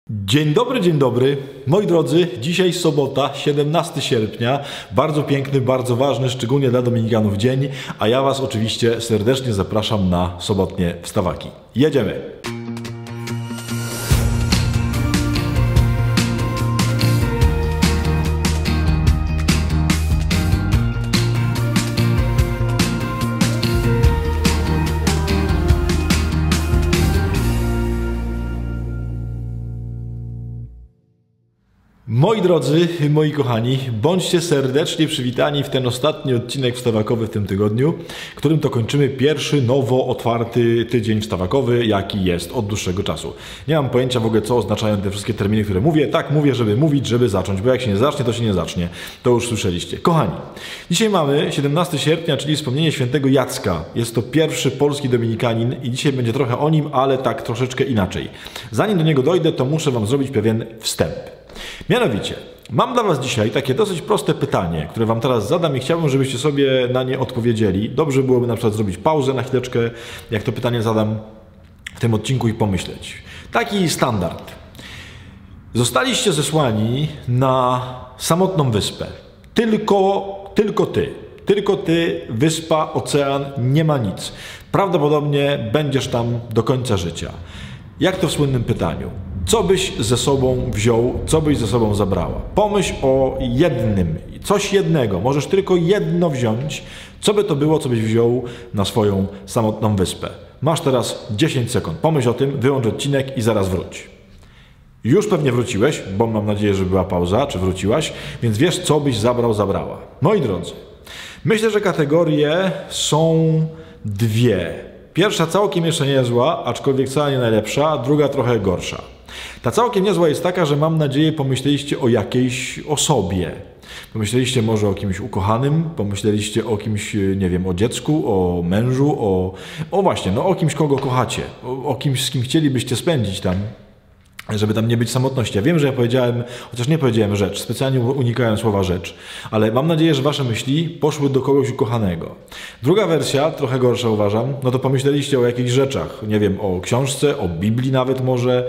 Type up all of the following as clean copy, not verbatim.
Dzień dobry, moi drodzy, dzisiaj sobota, 17 sierpnia, bardzo piękny, bardzo ważny, szczególnie dla dominikanów dzień, a ja Was oczywiście serdecznie zapraszam na sobotnie wstawaki. Jedziemy! Moi drodzy, moi kochani, bądźcie serdecznie przywitani w ten ostatni odcinek wstawakowy w tym tygodniu, którym to kończymy pierwszy nowo otwarty tydzień wstawakowy, jaki jest od dłuższego czasu. Nie mam pojęcia w ogóle, co oznaczają te wszystkie terminy, które mówię. Tak mówię, żeby mówić, żeby zacząć, bo jak się nie zacznie, to się nie zacznie. To już słyszeliście. Kochani, dzisiaj mamy 17 sierpnia, czyli wspomnienie świętego Jacka. Jest to pierwszy polski dominikanin i dzisiaj będzie trochę o nim, ale tak troszeczkę inaczej. Zanim do niego dojdę, to muszę Wam zrobić pewien wstęp. Mianowicie, mam dla Was dzisiaj takie dosyć proste pytanie, które Wam teraz zadam i chciałbym, żebyście sobie na nie odpowiedzieli. Dobrze byłoby na przykład zrobić pauzę na chwileczkę, jak to pytanie zadam w tym odcinku i pomyśleć. Taki standard. Zostaliście zesłani na samotną wyspę. Tylko ty, wyspa, ocean, nie ma nic. Prawdopodobnie będziesz tam do końca życia. Jak to w słynnym pytaniu? Co byś ze sobą wziął, co byś ze sobą zabrała? Pomyśl o jednym, coś jednego, możesz tylko jedno wziąć. Co by to było, co byś wziął na swoją samotną wyspę? Masz teraz 10 sekund. Pomyśl o tym, wyłącz odcinek i zaraz wróć. Już pewnie wróciłeś, bo mam nadzieję, że była pauza, czy wróciłaś, więc wiesz, co byś zabrał, zabrała. Moi drodzy, myślę, że kategorie są dwie. Pierwsza całkiem jeszcze niezła, aczkolwiek wcale nie najlepsza, druga trochę gorsza. Ta całkiem niezła jest taka, że mam nadzieję pomyśleliście o jakiejś osobie. Pomyśleliście może o kimś ukochanym, pomyśleliście o kimś, nie wiem, o dziecku, o mężu, właśnie, no o kimś, kogo kochacie, o kimś, z kim chcielibyście spędzić tam, żeby tam nie być samotności. Ja wiem, że ja powiedziałem, chociaż nie powiedziałem rzecz, specjalnie unikałem słowa rzecz, ale mam nadzieję, że wasze myśli poszły do kogoś ukochanego. Druga wersja, trochę gorsza uważam, no to pomyśleliście o jakichś rzeczach, nie wiem, o książce, o Biblii nawet może,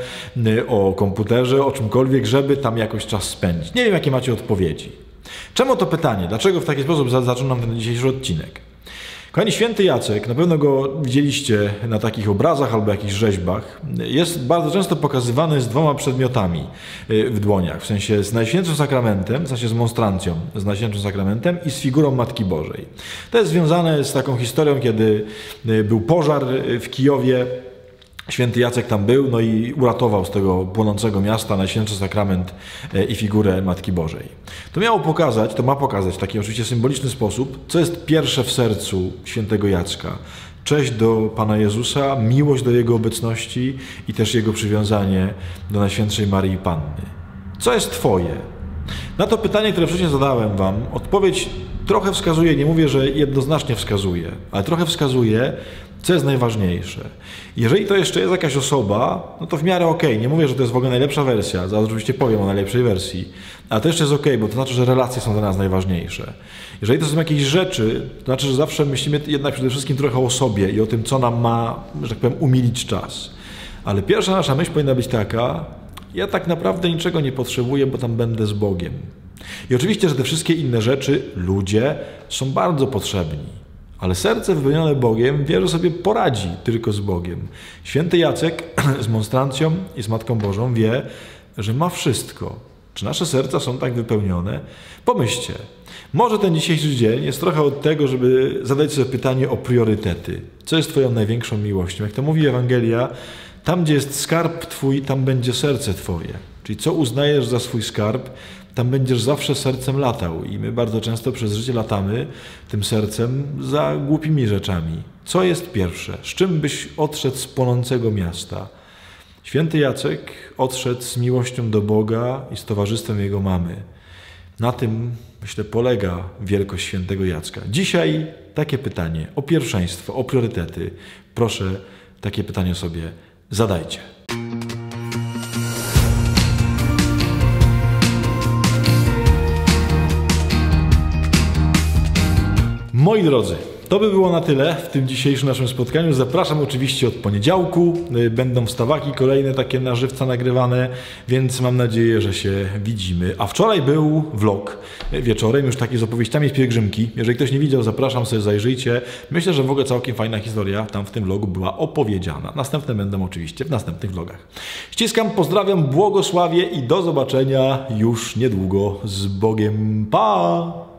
o komputerze, o czymkolwiek, żeby tam jakoś czas spędzić. Nie wiem, jakie macie odpowiedzi. Czemu to pytanie? Dlaczego w taki sposób zaczynam ten dzisiejszy odcinek? Kochani, święty Jacek, na pewno go widzieliście na takich obrazach albo jakichś rzeźbach, jest bardzo często pokazywany z dwoma przedmiotami w dłoniach, w sensie z Najświętszym Sakramentem, w sensie z monstrancją z Najświętszym Sakramentem i z figurą Matki Bożej. To jest związane z taką historią, kiedy był pożar w Kijowie. Święty Jacek tam był, no i uratował z tego płonącego miasta Najświętszy Sakrament i figurę Matki Bożej. To ma pokazać w taki oczywiście symboliczny sposób, co jest pierwsze w sercu świętego Jacka. Cześć do Pana Jezusa, miłość do Jego obecności i też Jego przywiązanie do Najświętszej Maryi Panny. Co jest Twoje? Na to pytanie, które wcześniej zadałem Wam, odpowiedź trochę wskazuje, nie mówię, że jednoznacznie wskazuje, ale trochę wskazuje, co jest najważniejsze. Jeżeli to jeszcze jest jakaś osoba, no to w miarę okej. Nie mówię, że to jest w ogóle najlepsza wersja, zaraz oczywiście powiem o najlepszej wersji, ale to jeszcze jest okej, bo to znaczy, że relacje są dla nas najważniejsze. Jeżeli to są jakieś rzeczy, to znaczy, że zawsze myślimy jednak przede wszystkim trochę o sobie i o tym, co nam ma, że tak powiem, umilić czas. Ale pierwsza nasza myśl powinna być taka: ja tak naprawdę niczego nie potrzebuję, bo tam będę z Bogiem. I oczywiście, że te wszystkie inne rzeczy, ludzie, są bardzo potrzebni. Ale serce wypełnione Bogiem wie, że sobie poradzi tylko z Bogiem. Święty Jacek z monstrancją i z Matką Bożą wie, że ma wszystko. Czy nasze serca są tak wypełnione? Pomyślcie, może ten dzisiejszy dzień jest trochę od tego, żeby zadać sobie pytanie o priorytety. Co jest Twoją największą miłością? Jak to mówi Ewangelia, tam gdzie jest skarb Twój, tam będzie serce Twoje. Czyli co uznajesz za swój skarb, tam będziesz zawsze sercem latał. I my bardzo często przez życie latamy tym sercem za głupimi rzeczami. Co jest pierwsze? Z czym byś odszedł z płonącego miasta? Święty Jacek odszedł z miłością do Boga i z towarzystwem Jego mamy. Na tym, myślę, polega wielkość świętego Jacka. Dzisiaj takie pytanie o pierwszeństwo, o priorytety. Proszę, takie pytanie sobie zadajcie. Moi drodzy, to by było na tyle w tym dzisiejszym naszym spotkaniu. Zapraszam oczywiście od poniedziałku. Będą wstawaki kolejne takie na żywca nagrywane, więc mam nadzieję, że się widzimy. A wczoraj był vlog wieczorem, już taki z opowieściami z pielgrzymki. Jeżeli ktoś nie widział, zapraszam, sobie zajrzyjcie. Myślę, że w ogóle całkiem fajna historia tam w tym vlogu była opowiedziana. Następne będą oczywiście w następnych vlogach. Ściskam, pozdrawiam, błogosławię i do zobaczenia już niedługo. Z Bogiem. Pa!